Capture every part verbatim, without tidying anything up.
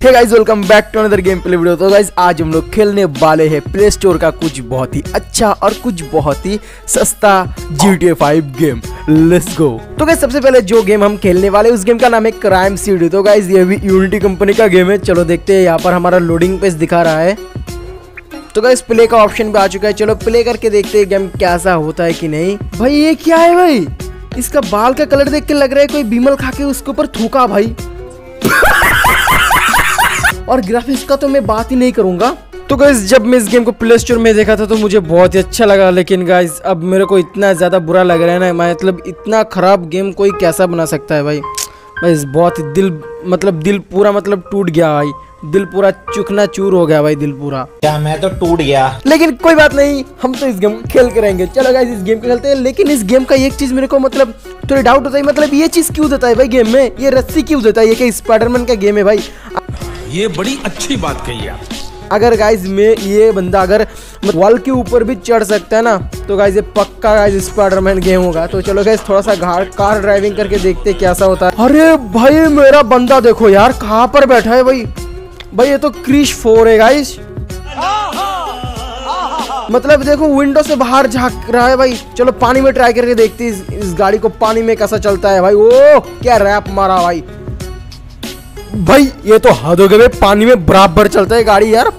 Hey guys, welcome back to another game play video. तो guys आज हम लोग खेलने वाले हैं प्ले स्टोर का कुछ बहुत ही अच्छा और कुछ बहुत ही सस्ता G T A five game. Let's go. तो गाइस सबसे पहले जो गेम हम खेलने वाले उस गेम का नाम है क्राइम सिटी। तो गाइस ये भी यूनिटी कंपनी का गेम है। चलो देखते हैं, यहाँ पर हमारा लोडिंग पेज दिखा रहा है। तो गाइस प्ले का ऑप्शन भी आ चुका है। चलो प्ले करके देखते हैं गेम कैसा होता है कि नहीं। भाई ये क्या है भाई, इसका बाल का कलर देख के लग रहा है कोई बीमल खा के उसके ऊपर थूका भाई। और ग्राफिक्स का तो मैं बात ही नहीं करूंगा। तो गाइस जब मैं इस गेम को प्ले स्टोर में देखा था तो मुझे बहुत ही अच्छा लगा, लेकिन गाइस अब मेरे को इतना ज़्यादा बुरा लग रहा है ना। मतलब इतना खराब गेम कोई कैसा बना सकता है भाई। भाई बहुत ही दिल मतलब दिल पूरा मतलब टूट गया भाई। दिल पूरा चुकना चूर हो गया भाई, दिल पूरा। क्या मैं तो टूट गया। लेकिन कोई बात नहीं, हम तो इस गेम को खेल के रहेंगे। चलो गाइस इस गेम को खेलते हैं। लेकिन इस गेम का एक चीज मेरे को मतलब थोड़ी डाउट होता है। मतलब ये चीज क्यों देता है भाई गेम में, ये रस्सी क्यों देता है? ये क्या स्पाइडरमैन का गेम है भाई? ये बड़ी अच्छी बात कही आप। अगर गाइस में ये बंदा अगर वॉल के ऊपर भी चढ़ सकता है ना, तो गाइस ये पक्का गाइस स्पाइडरमैन गेम होगा। तो चलो गाइस थोड़ा सा कार ड्राइविंग करके देखते हैं कैसा होता है। अरे भाई मेरा बंदा देखो यार कहाँ पर बैठा है भाई। भाई ये तो क्रिश फोर है गाइस। मतलब देखो विंडो से बाहर झांक रहा है भाई। चलो पानी में ट्राई करके देखते हैं इस, इस गाड़ी को पानी में कैसा चलता है भाई। ओ क्या रैप मारा भाई। भाई ये तो हद हो गया, पानी में बराबर चलता है गाड़ी यार।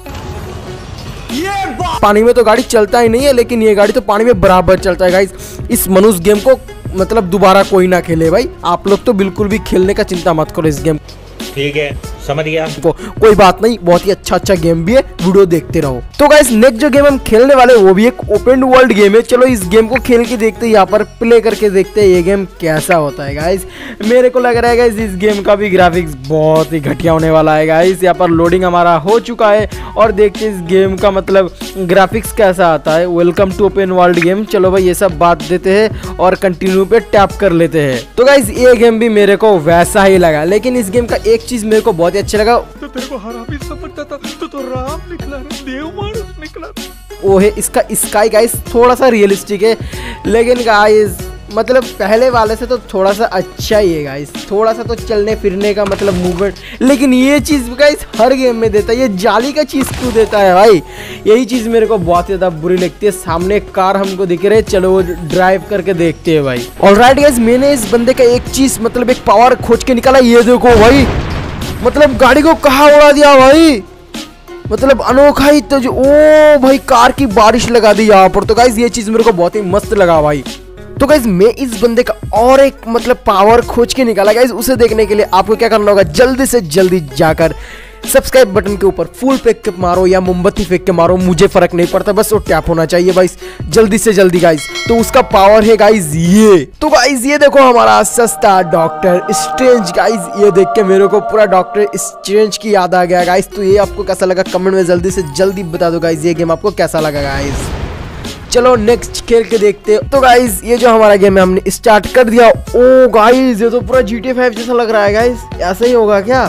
ये पानी में तो गाड़ी चलता ही नहीं है, लेकिन ये गाड़ी तो पानी में बराबर चलता है गाइस। इस मनुष्य गेम को मतलब दोबारा कोई ना खेले भाई। आप लोग तो बिल्कुल भी खेलने का चिंता मत करो इस गेम। ठीक है समझ गया को, कोई बात नहीं, बहुत ही अच्छा अच्छा गेम भी है, वीडियो देखते रहो। तो गाइस नेक्स्ट जो गेम हम खेलने वाले वो भी एक ओपन वर्ल्ड गेम है। चलो इस गेम को खेल के देखते हैं, यहाँ पर प्ले करके देखते हैं ये गेम कैसा होता है गाइस। मेरे को लग रहा है गाइस इस गेम का भी ग्राफिक्स बहुत ही घटिया होने वाला है गाइस। यहाँ पर लोडिंग हमारा हो चुका है और देखते हैं इस गेम का मतलब ग्राफिक्स कैसा आता है। Welcome to open world game. चलो भाई ये सब बात देते हैं और कंटिन्यू पे टैप कर लेते हैं। तो गाइस ये गेम भी मेरे को वैसा ही लगा, लेकिन इस गेम का एक चीज मेरे को बहुत ही अच्छा लगा। तो तेरे को हरामी समझता था तो तो राम निकला रे, देव मानुस निकला। वो है इसका स्काई गाइस, थोड़ा सा रियलिस्टिक है, लेकिन गाइस मतलब पहले वाले से तो थोड़ा सा अच्छा ही है गाइस। थोड़ा सा तो चलने फिरने का मतलब मूवमेंट, लेकिन ये चीज गाइस हर गेम में देता है। ये जाली का चीज क्यों देता है भाई? यही चीज मेरे को बहुत ज्यादा बुरी लगती है। सामने एक कार हमको दिख रही है, चलो वो ड्राइव करके देखते हैं भाई। ऑलराइट गाइस मैंने इस बंदे का एक चीज मतलब एक पावर खोज के निकाला। ये देखो भाई, मतलब गाड़ी को कहाँ उड़ा दिया भाई। मतलब अनोखा ही तो जो ओ भाई कार की बारिश लगा दी यहाँ पर। तो गाइस ये चीज मेरे को बहुत ही मस्त लगा भाई। तो गाइस मैं इस बंदे का और एक मतलब पावर खोज के निकाला गाइस। उसे देखने के लिए आपको क्या करना होगा, जल्दी से जल्दी जाकर सब्सक्राइब बटन के ऊपर फुल फेंक के मारो या मोमबत्ती फेंक के मारो, मुझे फर्क नहीं पड़ता, बस वो टैप होना चाहिए गाइस जल्दी से जल्दी गाइस। तो उसका पावर है गाइस ये। तो गाइस ये देखो हमारा सस्ता डॉक्टर स्ट्रेंज गाइस। ये देख के मेरे को पूरा डॉक्टर स्ट्रेंज की याद आ गया गाइस। तो ये आपको कैसा लगा कमेंट में जल्दी से जल्दी बता दो गाइस, ये गेम आपको कैसा लगा गाइस। चलो नेक्स्ट खेल के देखते हैं। तो गाइस ये जो हमारा गेम है हमने स्टार्ट कर दिया। ओ गाइस ये तो पूरा जी टी ए फाइव जैसा लग रहा है गाइस। ऐसा ही होगा क्या?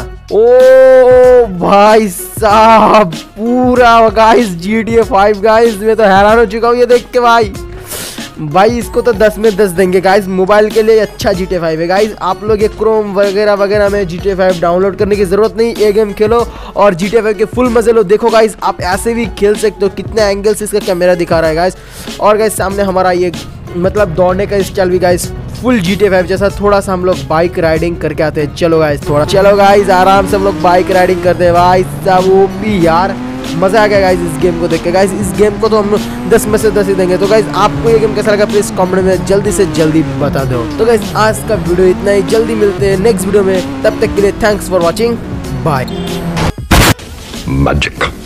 ओ भाई साहब पूरा guys G T A five guys. मैं तो हैरान हो चुका हूँ ये देख के भाई। भाई इसको तो दस में दस देंगे गाइस। मोबाइल के लिए अच्छा जी टी ए फाइव है गाइस। आप लोग ये क्रोम वगैरह वगैरह में G T A five download करने की जरूरत नहीं, ये गेम खेलो और जी टी ए फाइव के फुल मजे लो। देखो गाइस आप ऐसे भी खेल सकते हो, कितने एंगल से इसका कैमरा दिखा रहा है गाइस। और गाइस सामने हमारा ये मतलब दौड़ने का स्टाइल भी guys full G T A five जैसा। थोड़ा सा हम लोग बाइक राइडिंग करके आते हैं। चलो गाइस थोड़ा चलो गाइस आराम से हम लोग बाइक राइडिंग करते हैं भाई साहब। वो भी यार मजा आ गया गाइस इस गेम को देख के गाइस। इस गेम को तो हम दस में से दस ही देंगे। तो गाइस आपको ये गेम कैसा लगा प्लीज कमेंट में जल्दी से जल्दी बता दो। तो गाइस आज का वीडियो इतना ही, जल्दी मिलते हैं नेक्स्ट वीडियो में। तब तक के लिए thanks for watching, bye. Magic.